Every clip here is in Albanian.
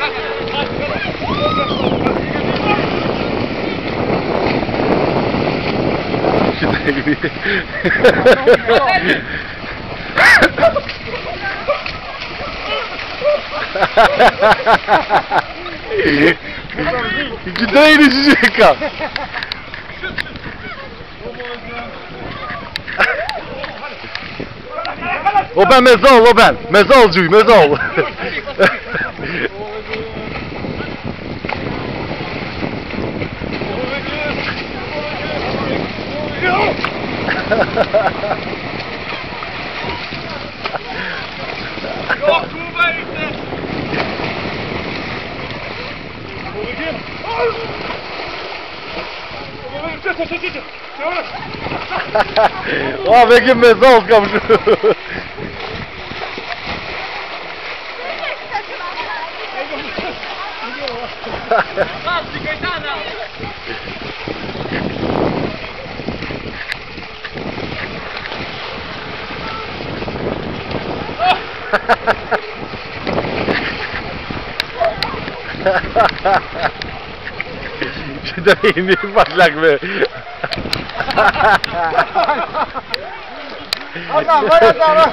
Gideyim içecek. O ben mezal, o ben. Mezalcıyım, mezal. Aa bekim mezal kapışı. Sudah ini paslak be. Adam, bayat adam.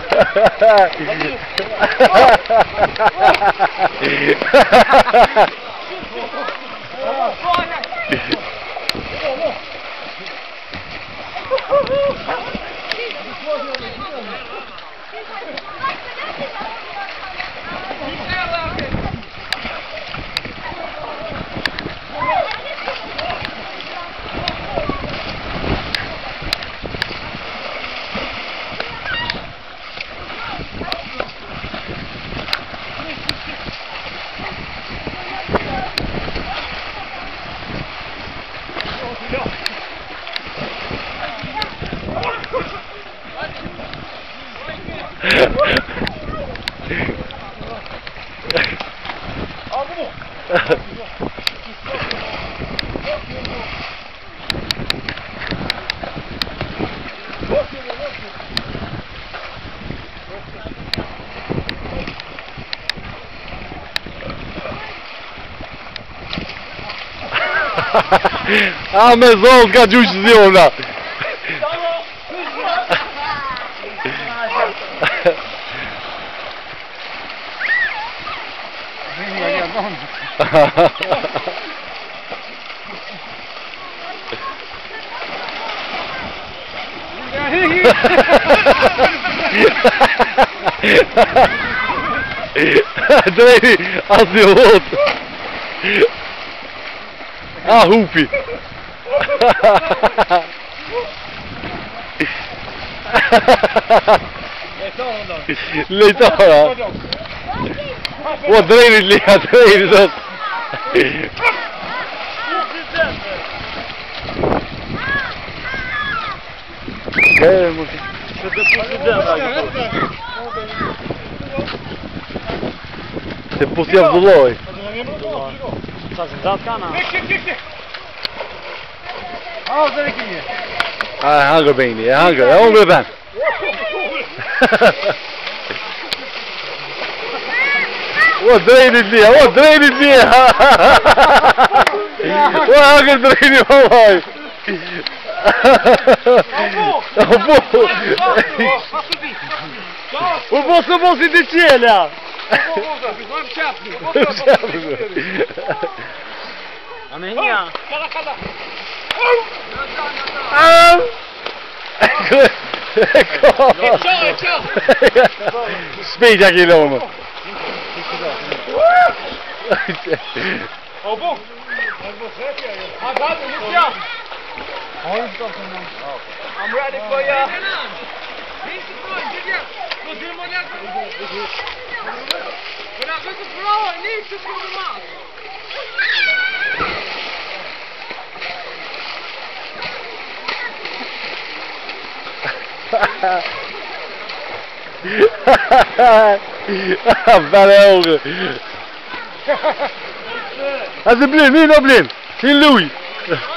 Ahmet Zolka cüç diyorlar. Drei Asiot. Ah, Hupi. Leitona. What drained li drained us. Te pusti Abdulloj. Hanger ben je, hanger, honger ben. Wat drain het niet, wat drain het niet. Wat hanger drain je al. O posso de cielo. Amenia. Speed aqui não. Oh, bom. I'm ready for ya. Valeu. As a blin, niet op blin. In Louis.